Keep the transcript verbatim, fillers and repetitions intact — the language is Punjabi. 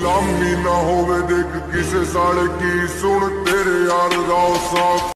गुलामी ना होवे देख किसे साले की सुन तेरे यार दा साथ